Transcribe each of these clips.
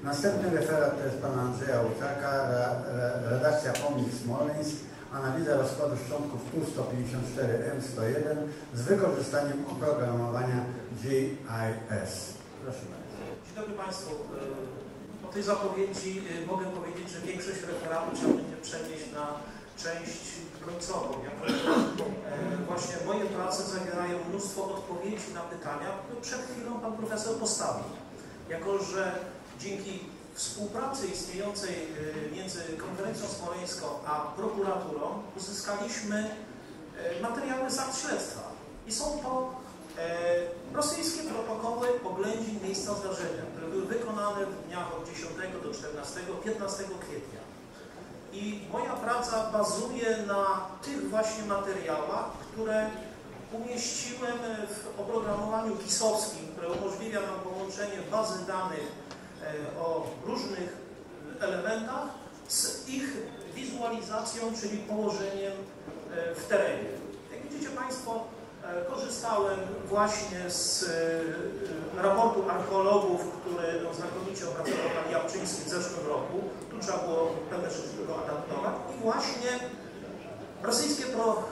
Następny referat to jest pana Andrzeja Łuczaka, redakcja Pomnik Smoleńsk, analiza rozkładu szczątków Tu-154M101 z wykorzystaniem oprogramowania GIS. Proszę bardzo. Dzień dobry Państwu. Po tej zapowiedzi mogę powiedzieć, że większość referatu trzeba będzie przenieść na część końcową. Właśnie moje prace zawierają mnóstwo odpowiedzi na pytania, które przed chwilą Pan Profesor postawił. Jako że dzięki współpracy istniejącej między Konferencją Smoleńską a prokuraturą uzyskaliśmy materiały z akt śledztwa. I są to rosyjskie protokoły oględzin miejsca zdarzenia, które były wykonane w dniach od 10 do 14, 15 kwietnia. I moja praca bazuje na tych właśnie materiałach, które umieściłem w oprogramowaniu GIS-owskim, które umożliwia nam połączenie bazy danych o różnych elementach z ich wizualizacją, czyli położeniem w terenie. Jak widzicie Państwo, korzystałem właśnie z raportu archeologów, który znakomicie opracował pan Jabłczyński w zeszłym roku. Tu trzeba było pewne rzeczy go adaptować. I właśnie rosyjskie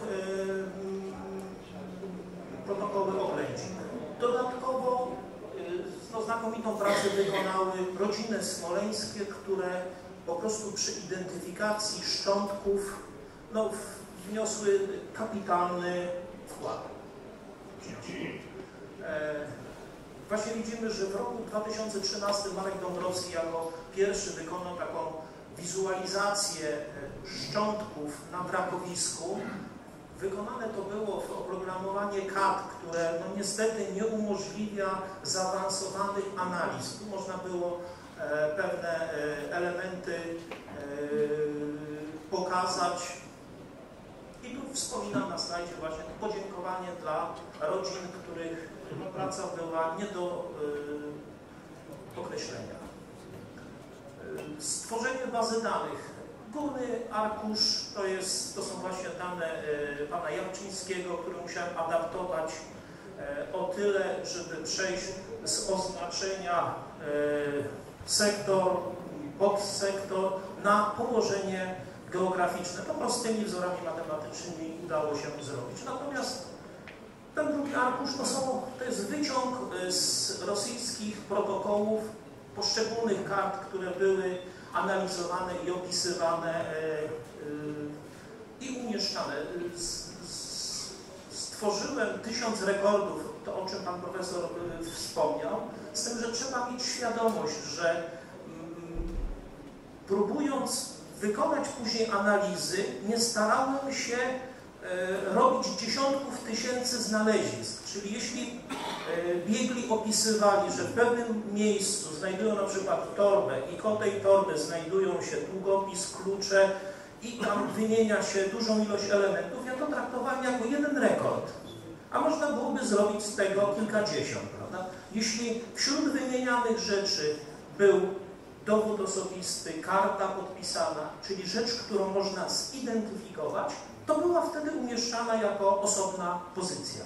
protokoły oględzin. Dodatkowo znakomitą pracę wykonały rodziny smoleńskie, które po prostu przy identyfikacji szczątków wniosły kapitalny wkład. Właśnie widzimy, że w roku 2013 Marek Dąbrowski jako pierwszy wykonał taką wizualizację szczątków na wrakowisku. Wykonane to było w oprogramowanie CAD, które niestety nie umożliwia zaawansowanych analiz. Tu można było pewne elementy pokazać. I tu wspominam na slajdzie właśnie podziękowanie dla rodzin, których praca była nie do określenia. Stworzenie bazy danych. Górny arkusz to są właśnie dane pana Jabłczyńskiego, które musiałem adaptować o tyle, żeby przejść z oznaczenia sektor, podsektor na położenie geograficzne. To prostymi wzorami matematycznymi udało się zrobić. Natomiast ten drugi arkusz to jest wyciąg z rosyjskich protokołów poszczególnych kart, które były analizowane i opisywane i umieszczane. Stworzyłem 1000 rekordów, to o czym pan profesor wspomniał, z tym, że trzeba mieć świadomość, że próbując wykonać później analizy, nie starałem się robić dziesiątków tysięcy znalezisk. Czyli jeśli biegli opisywali, że w pewnym miejscu znajdują na przykład torbę i koło tej torby znajdują się długopis, klucze i tam wymienia się dużą ilość elementów, ja to traktowałem jako jeden rekord. A można byłoby zrobić z tego kilkadziesiąt, prawda? Jeśli wśród wymienianych rzeczy był dowód osobisty, karta podpisana, czyli rzecz, którą można zidentyfikować, to była wtedy umieszczana jako osobna pozycja.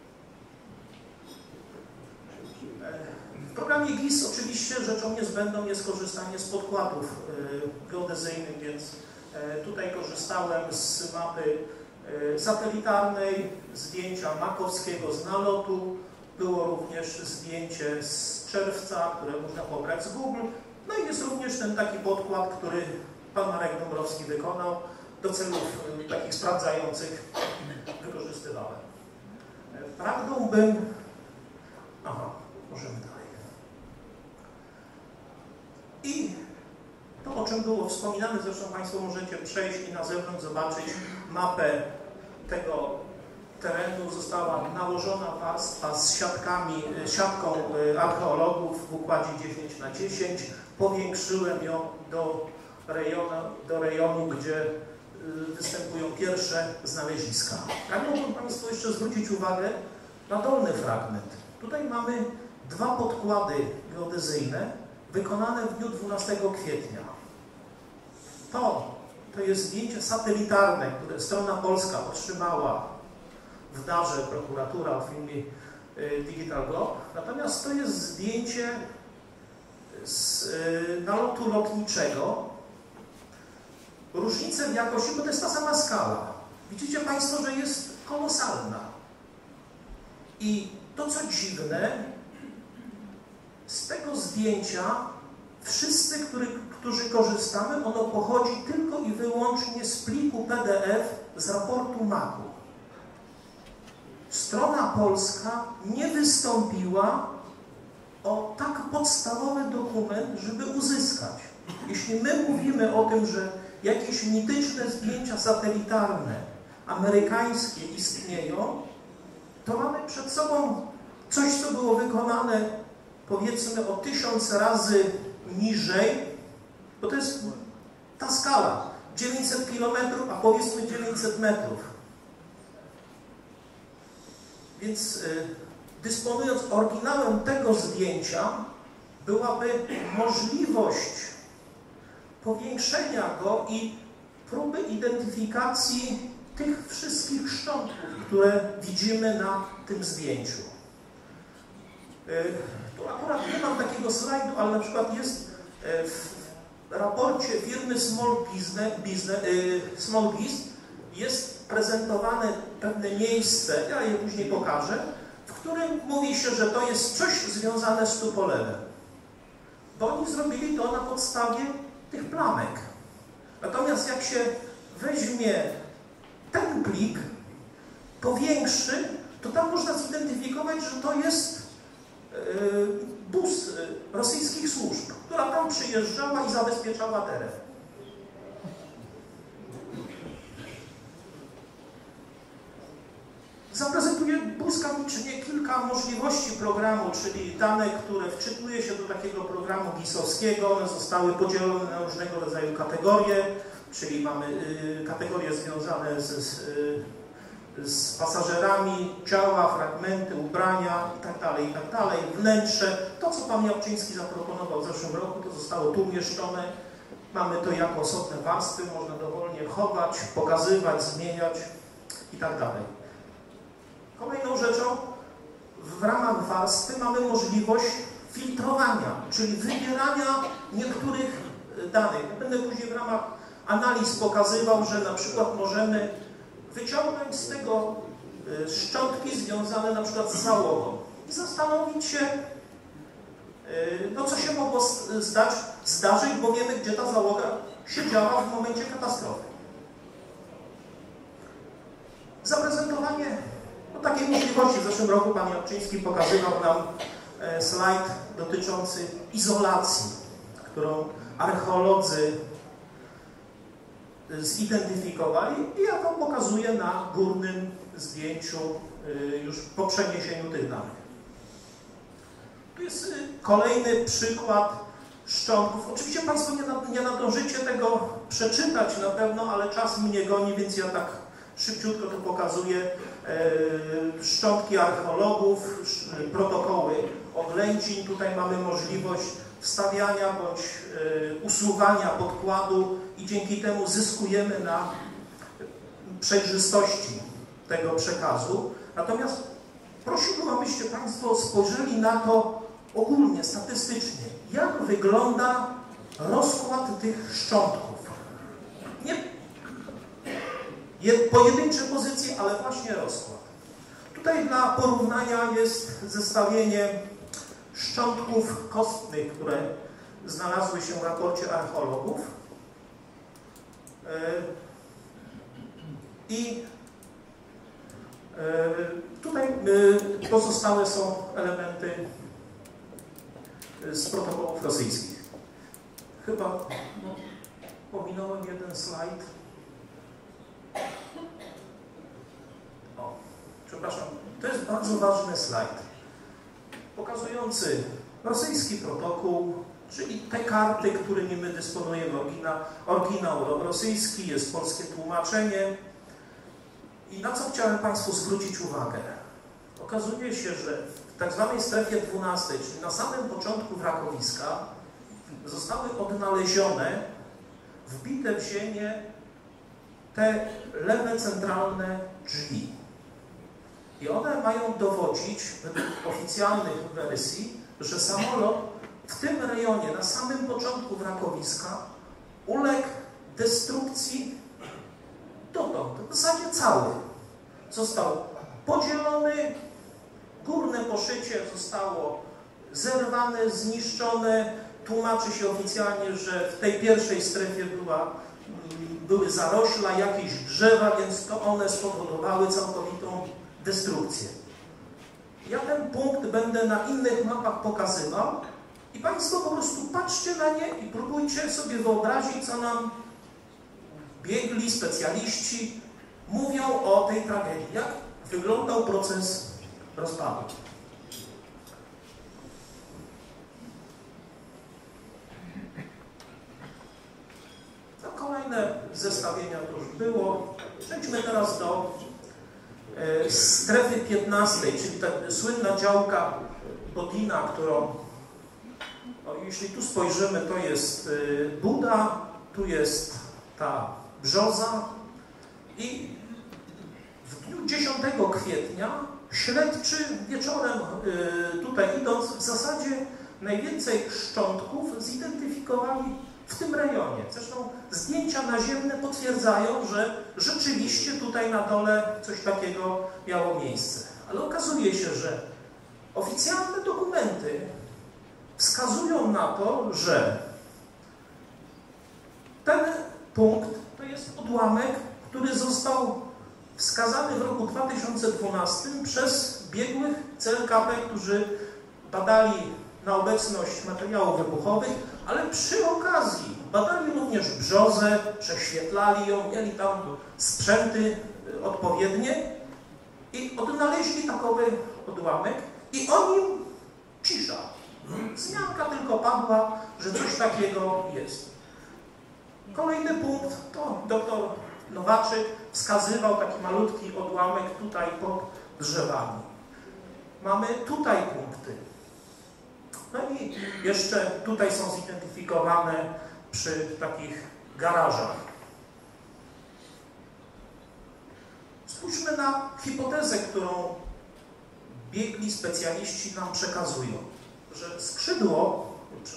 W programie GIS oczywiście rzeczą niezbędną jest korzystanie z podkładów geodezyjnych, więc tutaj korzystałem z mapy satelitarnej, zdjęcia makowskiego z nalotu, było również zdjęcie z czerwca, które można pobrać z Google. No i jest również ten taki podkład, który pan Marek Dąbrowski wykonał, do celów takich sprawdzających wykorzystywałem. Prawdą bym... Aha, możemy dalej. I to, o czym było wspominane, zresztą Państwo możecie przejść i na zewnątrz zobaczyć mapę tego terenu. Została nałożona warstwa z siatką archeologów w układzie 10×10. Powiększyłem ją do rejonu, gdzie występują pierwsze znaleziska. Jak mogą Państwo jeszcze zwrócić uwagę na dolny fragment. Tutaj mamy dwa podkłady geodezyjne wykonane w dniu 12 kwietnia. To jest zdjęcie satelitarne, które strona polska otrzymała w darze prokuratura w filmie Digital Go. Natomiast to jest zdjęcie z nalotu lotniczego, różnicę w jakości, bo to jest ta sama skala. Widzicie Państwo, że jest kolosalna. I to, co dziwne, z tego zdjęcia wszyscy, którzy korzystamy, ono pochodzi tylko i wyłącznie z pliku PDF z raportu MAK-u. Strona polska nie wystąpiła o tak podstawowy dokument, żeby uzyskać. Jeśli my mówimy o tym, że jakieś mityczne zdjęcia satelitarne amerykańskie istnieją, to mamy przed sobą coś, co było wykonane powiedzmy o 1000 razy niżej, bo to jest ta skala, 900 km, a powiedzmy 900 metrów. Więc dysponując oryginałem tego zdjęcia, byłaby możliwość powiększenia go i próby identyfikacji tych wszystkich szczątków, które widzimy na tym zdjęciu. Tu akurat nie mam takiego slajdu, ale na przykład jest w raporcie firmy Small Giz jest prezentowane pewne miejsce, ja je później pokażę, w którym mówi się, że to jest coś związane z Tupolewem. Bo oni zrobili to na podstawie tych plamek. Natomiast jak się weźmie ten plik, powiększy, to tam można zidentyfikować, że to jest bus rosyjskich służb, która tam przyjeżdżała i zabezpieczała teren. Zaprezentuję błyskawicznie kilka możliwości programu, czyli dane, które wczytuje się do takiego programu GIS-owskiego. One zostały podzielone na różnego rodzaju kategorie, czyli mamy kategorie związane z pasażerami, ciała, fragmenty, ubrania itd., wnętrze. To, co pan Jabłczyński zaproponował w zeszłym roku, to zostało tu umieszczone. Mamy to jako osobne warstwy, można dowolnie chować, pokazywać, zmieniać itd. Kolejną rzeczą, w ramach warstwy mamy możliwość filtrowania, czyli wybierania niektórych danych. Będę później w ramach analiz pokazywał, że na przykład możemy wyciągnąć z tego szczątki związane na przykład z załogą i zastanowić się, no co się mogło zdarzyć, bo wiemy, gdzie ta załoga siedziała w momencie katastrofy. Zaprezentowanie takiej możliwości. W zeszłym roku pan Jabłczyński pokazywał nam slajd dotyczący izolacji, którą archeolodzy zidentyfikowali i ja to pokazuję na górnym zdjęciu już po przeniesieniu tych danych. Tu jest kolejny przykład szczątków. Oczywiście Państwo nie nadążycie tego przeczytać na pewno, ale czas mnie goni, więc ja tak szybciutko to pokazuję. Szczątki archeologów, protokoły oględzin. Tutaj mamy możliwość wstawiania bądź usuwania podkładu i dzięki temu zyskujemy na przejrzystości tego przekazu. Natomiast prosiłbym, abyście Państwo spojrzeli na to ogólnie, statystycznie. Jak wygląda rozkład tych szczątków? Nie pojedyncze pozycje, ale właśnie rozkład. Tutaj dla porównania jest zestawienie szczątków kostnych, które znalazły się w raporcie archeologów. I tutaj pozostałe są elementy z protokołów rosyjskich. Chyba pominąłem jeden slajd. O, przepraszam, to jest bardzo ważny slajd pokazujący rosyjski protokół, czyli te karty, którymi my dysponujemy, oryginał rosyjski, jest polskie tłumaczenie. I na co chciałem Państwu zwrócić uwagę? Okazuje się, że w tak zwanej strefie 12, czyli na samym początku wrakowiska, zostały odnalezione, wbite w ziemię te lewe centralne drzwi. I one mają dowodzić, według oficjalnych wersji, że samolot w tym rejonie, na samym początku wrakowiska, uległ destrukcji dotąd, w zasadzie cały. Został podzielony, górne poszycie zostało zerwane, zniszczone. Tłumaczy się oficjalnie, że w tej pierwszej strefie były zarośla, jakieś drzewa, więc to one spowodowały całkowitą destrukcję. Ja ten punkt będę na innych mapach pokazywał i Państwo po prostu patrzcie na nie i próbujcie sobie wyobrazić, co nam biegli specjaliści mówią o tej tragedii. Jak wyglądał proces rozpadu. No, kolejne zestawienia to już było. Przejdźmy teraz do strefy 15, czyli ta słynna działka Bodina, którą, no, jeśli tu spojrzymy, to jest Buda, tu jest ta brzoza i w dniu 10 kwietnia śledczy wieczorem tutaj idąc w zasadzie najwięcej szczątków zidentyfikowali w tym rejonie. Zresztą zdjęcia naziemne potwierdzają, że rzeczywiście tutaj na dole coś takiego miało miejsce. Ale okazuje się, że oficjalne dokumenty wskazują na to, że ten punkt to jest odłamek, który został wskazany w roku 2012 przez biegłych CLKP, którzy badali na obecność materiałów wybuchowych, ale przy okazji badali również brzozę, prześwietlali ją, mieli tam sprzęty odpowiednie i odnaleźli takowy odłamek i o nim cisza. Wzmianka tylko padła, że coś takiego jest. Kolejny punkt to dr Nowaczyk wskazywał taki malutki odłamek tutaj pod drzewami. Mamy tutaj punkty. No i jeszcze tutaj są zidentyfikowane przy takich garażach. Spójrzmy na hipotezę, którą biegli specjaliści nam przekazują, że skrzydło,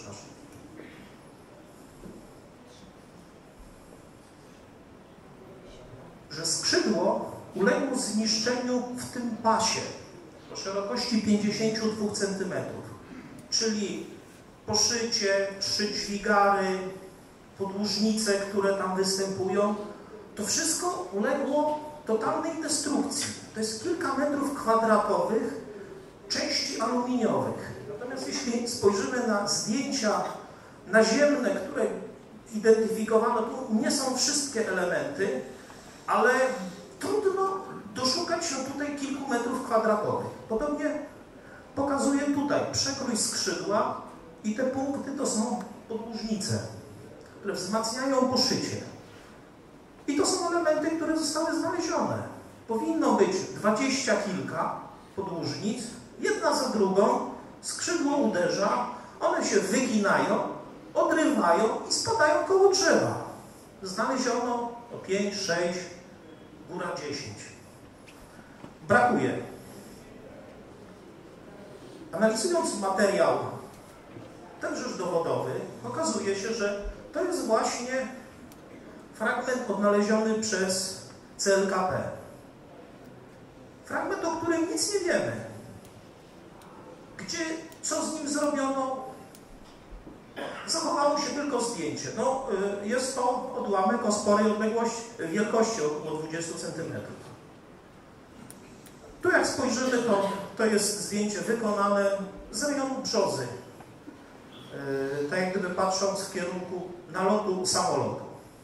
uległo zniszczeniu w tym pasie o szerokości 52 cm, czyli poszycie, 3 dźwigary, podłużnice, które tam występują, to wszystko uległo totalnej destrukcji. To jest kilka metrów kwadratowych części aluminiowych. Natomiast jeśli spojrzymy na zdjęcia naziemne, które identyfikowano, tu nie są wszystkie elementy, ale trudno doszukać się tutaj kilku metrów kwadratowych. Podobnie pokazuję tutaj przekrój skrzydła i te punkty to są podłużnice, które wzmacniają poszycie. I to są elementy, które zostały znalezione. Powinno być 20 kilka podłużnic, jedna za drugą, skrzydło uderza, one się wyginają, odrywają i spadają koło drzewa. Znaleziono 5, 6, góra 10. Brakuje. Analizując materiał tenżeż dowodowy, okazuje się, że to jest właśnie fragment odnaleziony przez CLKP. Fragment, o którym nic nie wiemy. Gdzie, co z nim zrobiono? Zachowało się tylko zdjęcie. No, jest to odłamek o sporej wielkości około 20 cm. Tu jak spojrzymy, to jest zdjęcie wykonane z rejonu brzozy. Tak jak gdyby patrząc w kierunku nalotu samolotu.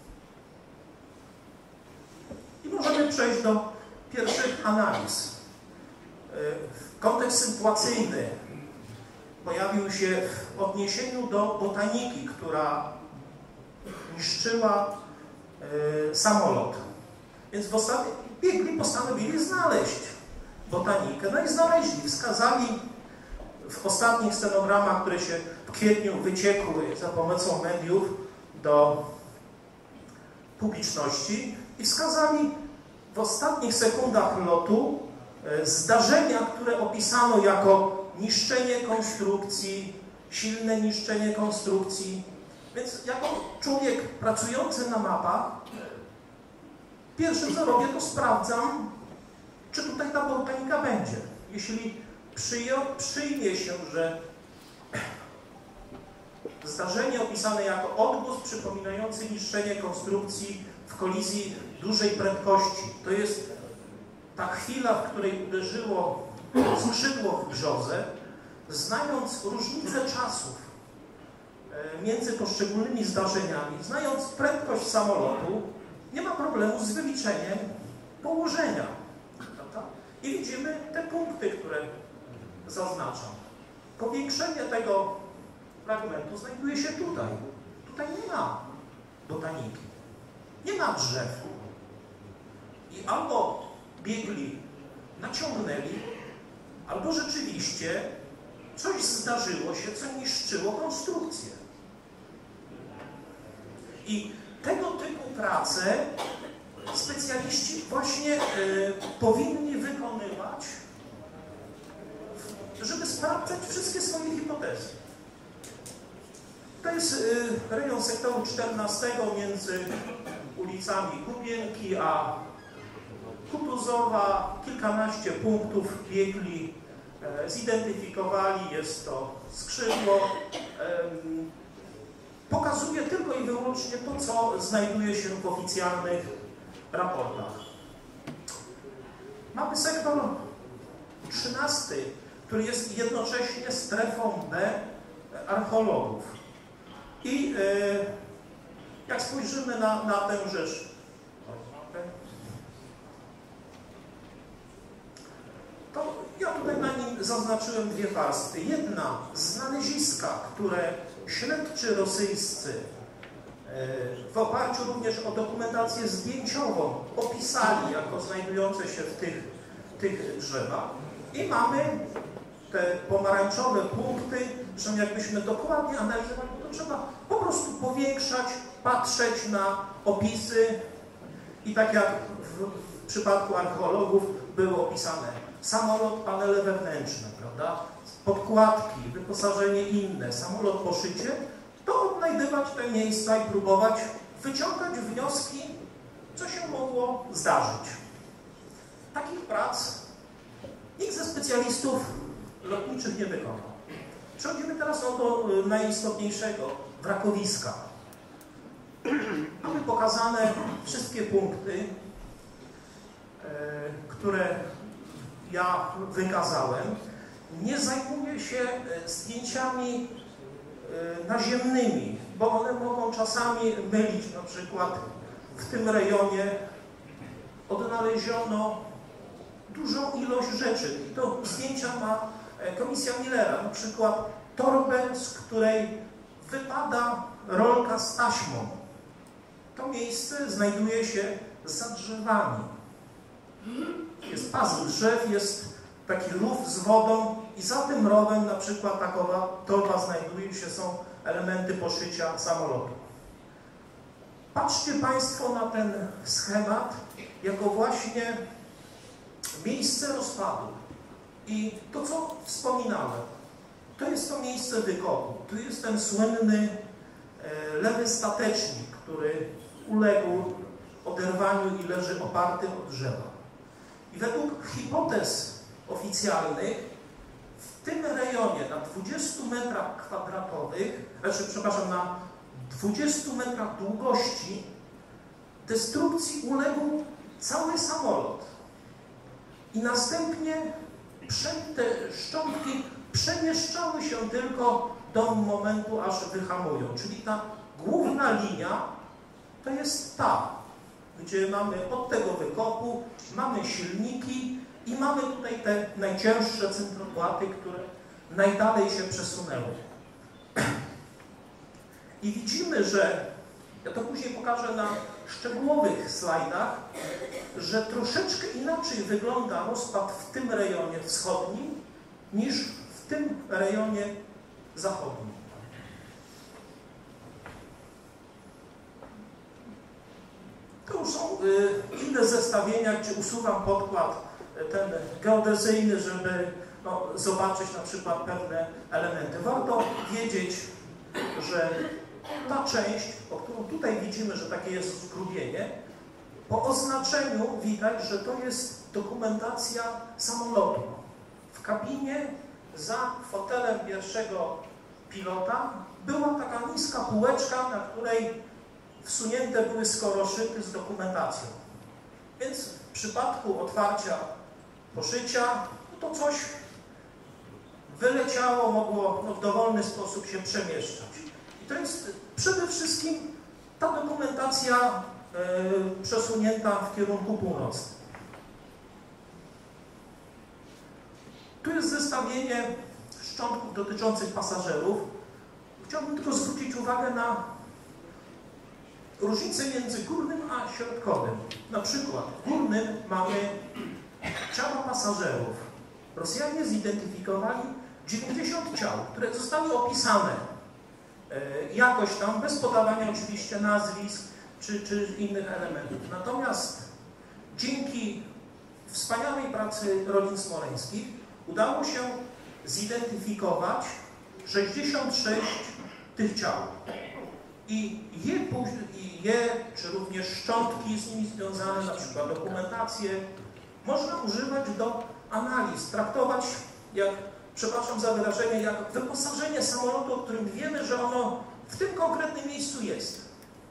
I możemy przejść do pierwszych analiz. Kontekst sytuacyjny pojawił się w odniesieniu do botaniki, która niszczyła samolot. Więc biegli postanowili znaleźć botanikę. No i znaleźli, wskazali w ostatnich stenogramach, które się w kwietniu wyciekły za pomocą mediów do publiczności i wskazali w ostatnich sekundach lotu zdarzenia, które opisano jako niszczenie konstrukcji silne niszczenie konstrukcji. Więc jako człowiek pracujący na mapach, pierwsze co robię, to sprawdzam, czy tutaj ta botanika będzie. Jeśli przyjmie się, że zdarzenie opisane jako odgłos przypominający niszczenie konstrukcji w kolizji dużej prędkości, to jest ta chwila, w której uderzyło skrzydło w brzozę, znając różnicę czasów między poszczególnymi zdarzeniami, znając prędkość samolotu, nie ma problemu z wyliczeniem położenia. Prawda? I widzimy te punkty, które zaznaczam. Powiększenie tego fragmentu znajduje się tutaj. Tutaj nie ma botaniki, nie ma drzew. I albo biegli naciągnęli, albo rzeczywiście coś zdarzyło się, co niszczyło konstrukcję. I tego typu prace specjaliści właśnie powinni wykonywać, żeby sprawdzać wszystkie swoje hipotezy. To jest rejon sektoru 14 między ulicami Kubienki a Kutuzowa. Kilkanaście punktów biegli zidentyfikowali, jest to skrzydło. Pokazuje tylko i wyłącznie to, co znajduje się w oficjalnych raportach. Mamy sektor 13, który jest jednocześnie strefą B archeologów. I jak spojrzymy na tę rzecz, to ja tutaj na nim zaznaczyłem dwie warstwy. Jedna, znaleziska, które śledczy rosyjscy w oparciu również o dokumentację zdjęciową opisali jako znajdujące się w tych drzewach. I mamy te pomarańczowe punkty, że jakbyśmy dokładnie analizowali, to trzeba po prostu powiększać, patrzeć na opisy i tak jak w przypadku archeologów było opisane samolot, panele wewnętrzne, prawda? Podkładki, wyposażenie inne, samolot po szycie, to odnajdywać te miejsca i próbować wyciągać wnioski, co się mogło zdarzyć. Takich prac nikt ze specjalistów lotniczych nie wykonał. Przechodzimy teraz do najistotniejszego, wrakowiska. Mamy pokazane wszystkie punkty, które ja wykazałem. Nie zajmuję się zdjęciami naziemnymi, bo one mogą czasami mylić. Na przykład w tym rejonie odnaleziono dużą ilość rzeczy. I to zdjęcia ma komisja Millera. Na przykład torbę, z której wypada rolka z taśmą. To miejsce znajduje się za drzewami. Jest pas drzew, jest taki rów z wodą i za tym rowem na przykład takowa torba znajduje się, są elementy poszycia samolotu. Patrzcie Państwo na ten schemat jako właśnie miejsce rozpadu. I to, co wspominałem, to jest to miejsce wykopu. Tu jest ten słynny lewy statecznik, który uległ oderwaniu i leży oparty od drzewa. I według hipotez oficjalnych w tym rejonie na 20 metrach kwadratowych, na 20 metrach długości destrukcji uległ cały samolot. I następnie te szczątki przemieszczały się tylko do momentu, aż wyhamują. Czyli ta główna linia to jest ta, gdzie mamy od tego wykopu, mamy silniki i mamy tutaj te najcięższe centropłaty, które najdalej się przesunęły. I widzimy, że, ja to później pokażę na szczegółowych slajdach, że troszeczkę inaczej wygląda rozpad w tym rejonie wschodnim niż w tym rejonie zachodnim. To już są inne zestawienia, gdzie usuwam podkład ten geodezyjny, żeby zobaczyć na przykład pewne elementy. Warto wiedzieć, że ta część, o którą tutaj widzimy, że takie jest zgrubienie, po oznaczeniu widać, że to jest dokumentacja samolotu. W kabinie za fotelem pierwszego pilota była taka niska półeczka, na której wsunięte były skoroszyty z dokumentacją. Więc w przypadku otwarcia poszycia to coś wyleciało, mogło w dowolny sposób się przemieszczać. I to jest przede wszystkim ta dokumentacja przesunięta w kierunku północnym. Tu jest zestawienie szczątków dotyczących pasażerów. Chciałbym tylko zwrócić uwagę na różnicę między górnym a środkowym. Na przykład w górnym mamy ciała pasażerów. Rosjanie zidentyfikowali 90 ciał, które zostały opisane jakoś tam, bez podawania oczywiście nazwisk czy innych elementów. Natomiast dzięki wspaniałej pracy rodzin smoleńskich udało się zidentyfikować 66 tych ciał. I czy również szczątki z nimi związane, na przykład dokumentację, można używać do analiz, traktować jak, przepraszam za wyrażenie, jak wyposażenie samolotu, o którym wiemy, że ono w tym konkretnym miejscu jest.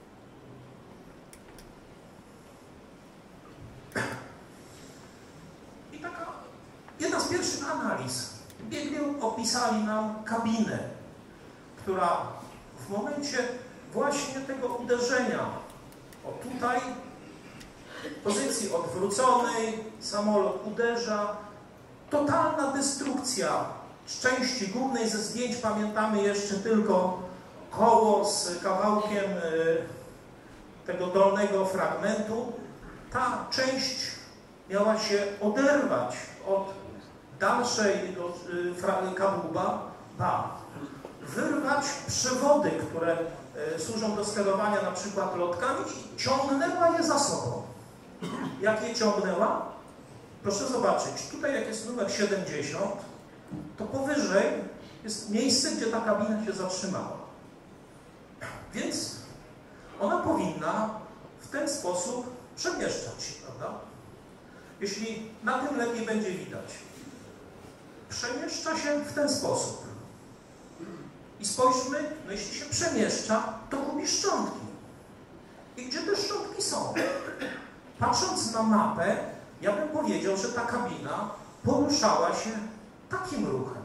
I taka jedna z pierwszych analiz. Biegli opisali nam kabinę, która w momencie właśnie tego uderzenia, o tutaj, w pozycji odwróconej, samolot uderza, totalna destrukcja części górnej. Ze zdjęć pamiętamy jeszcze tylko koło z kawałkiem tego dolnego fragmentu. Ta część miała się oderwać od dalszej kadłuba, wyrwać przewody, które służą do sterowania na przykład lotkami, i ciągnęła je za sobą. Jak je ciągnęła? Proszę zobaczyć, tutaj jak jest numer 70, to powyżej jest miejsce, gdzie ta kabina się zatrzymała. Więc ona powinna w ten sposób przemieszczać się, prawda? Jeśli na tym lepiej będzie widać. Przemieszcza się w ten sposób. I spójrzmy, no jeśli się przemieszcza, to gubi szczątki. I gdzie te szczątki są? Patrząc na mapę, ja bym powiedział, że ta kabina poruszała się takim ruchem.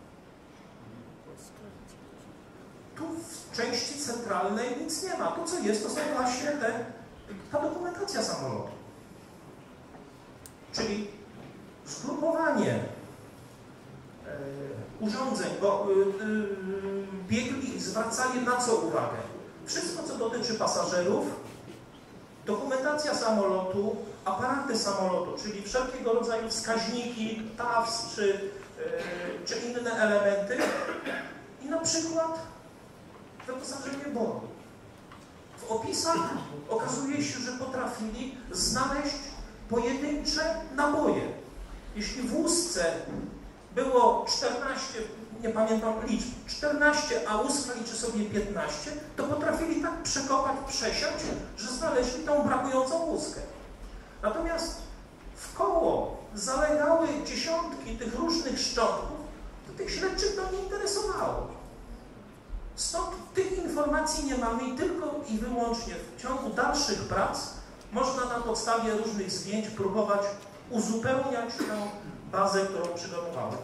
Tu w części centralnej nic nie ma. To, co jest, to są właśnie ta dokumentacja samolotu. Czyli zgrupowanie urządzeń, bo biegli zwracali na co uwagę? Wszystko, co dotyczy pasażerów, dokumentacja samolotu, aparaty samolotu, czyli wszelkiego rodzaju wskaźniki, TAWS czy inne elementy, i na przykład wyposażenie bordu. W opisach okazuje się, że potrafili znaleźć pojedyncze naboje. Jeśli w łusce było 14, nie pamiętam liczb, 14, a łuska liczy sobie 15, to potrafili tak przekopać, przesiać, że znaleźli tą brakującą łuskę. Natomiast w koło zalegały dziesiątki tych różnych szczątków, to tych śledczych to nie interesowało. Stąd tych informacji nie mamy i tylko i wyłącznie w ciągu dalszych prac można na podstawie różnych zdjęć próbować uzupełniać tę bazę, którą przygotowałem.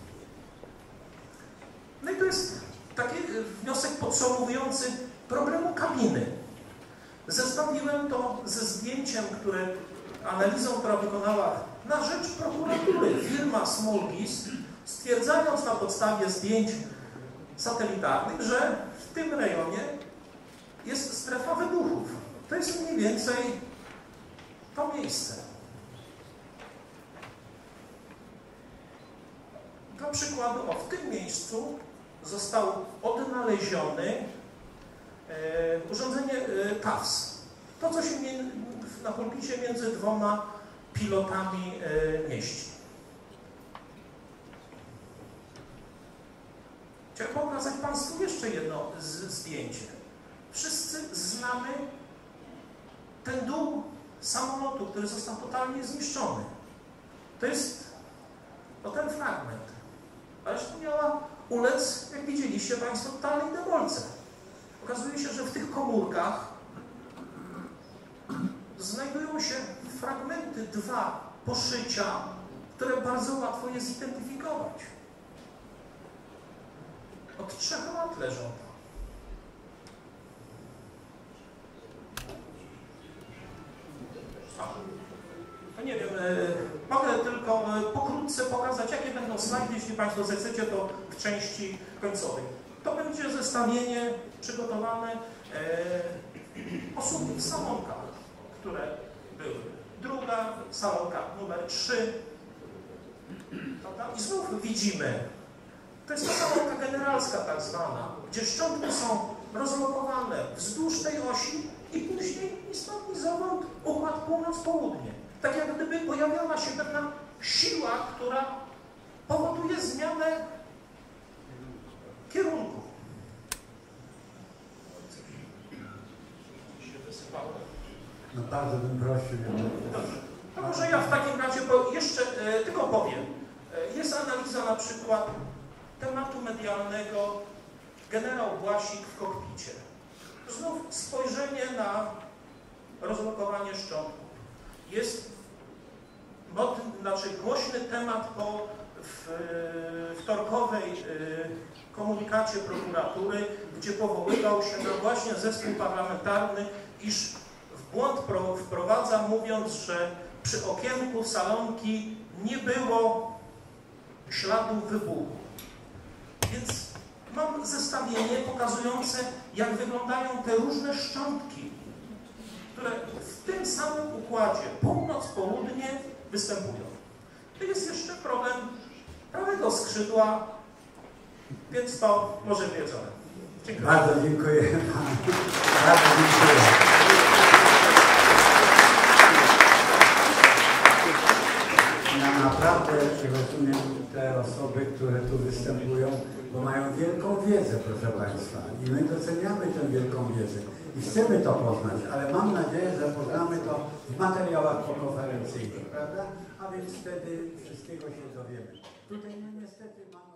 No i to jest taki wniosek podsumowujący problemu kabiny. Zestawiłem to ze zdjęciem, analizą, która wykonała na rzecz prokuratury firma Smolgis, stwierdzając na podstawie zdjęć satelitarnych, że w tym rejonie jest strefa wybuchów. To jest mniej więcej to miejsce. Dla przykładu, w tym miejscu został odnaleziony urządzenie TAWS. To, co się na pulpicie między dwoma pilotami mieści. jeszcze jedno zdjęcie. Wszyscy znamy ten dół samolotu, który został totalnie zniszczony. To jest ten fragment. A reszta miała ulec, jak widzieliście Państwo, totalnej demolce. Okazuje się, że w tych komórkach znajdują się fragmenty, 2 poszycia, które bardzo łatwo jest zidentyfikować. Od 3 lat leżą tam. No nie wiem, mogę tylko pokrótce pokazać, jakie będą slajdy, jeśli Państwo zechcecie, to w części końcowej. To będzie zestawienie przygotowane osób w salonkach, które były. Druga salonka numer 3. I znów widzimy, to jest ta salonka generalska tak zwana, gdzie szczątki są rozlokowane wzdłuż tej osi i później istotny zawód układ północ-południe. Tak jak gdyby pojawiała się pewna siła, która powoduje zmianę kierunku. No bardzo bym prosił. Dobrze. To może ja w takim razie jeszcze tylko powiem. Jest analiza na przykład tematu medialnego generał Błasik w kokpicie. Znów spojrzenie na rozlokowanie szczątków. Jest głośny temat po wtorkowej komunikacie prokuratury, gdzie powoływał się na właśnie zespół parlamentarny, iż w błąd wprowadza, mówiąc, że przy okienku salonki nie było śladu wybuchu. Więc mam zestawienie pokazujące, jak wyglądają te różne szczątki, które w tym samym układzie północ-południe występują. To jest jeszcze problem prawego skrzydła, więc to może wieczorem. Dziękuję. Bardzo dziękuję Panu. Bardzo dziękuję. Ja naprawdę rozumiem te osoby, które tu występują, bo mają wielką wiedzę, proszę Państwa. I my doceniamy tę wielką wiedzę. I chcemy to poznać, ale mam nadzieję, że poznamy to w materiałach pokonferencyjnych, prawda? A więc wtedy wszystkiego się dowiemy. Tutaj niestety mamy...